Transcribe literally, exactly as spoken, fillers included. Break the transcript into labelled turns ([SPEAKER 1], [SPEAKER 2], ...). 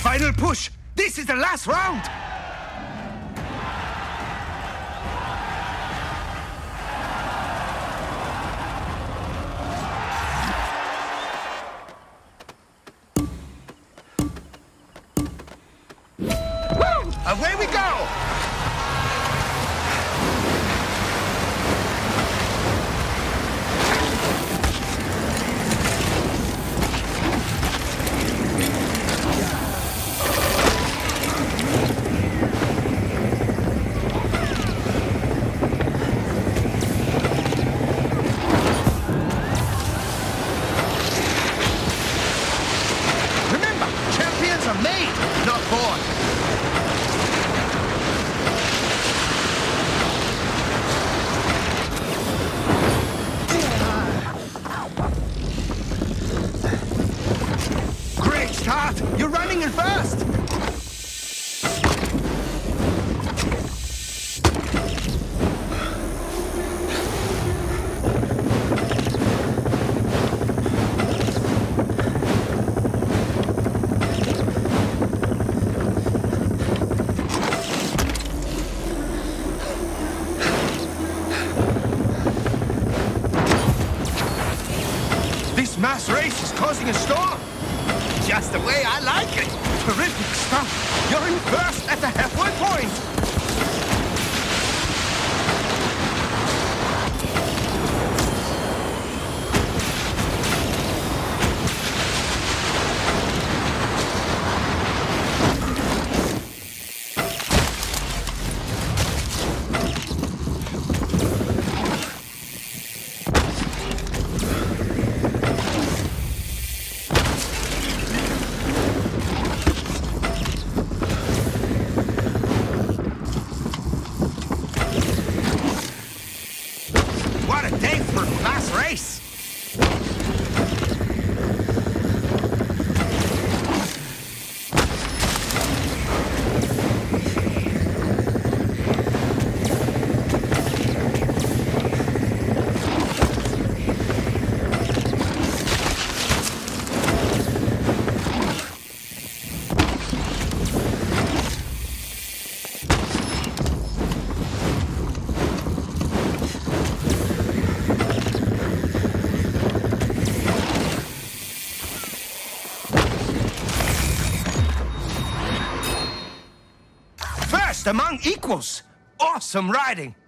[SPEAKER 1] Final push! This is the last round! Woo! Away we go! You're running in first! This mass race is causing a storm! Just the way I like it! Terrific stuff! You're in first at the halfway point! What a day for a mass race! Among equals. Awesome riding.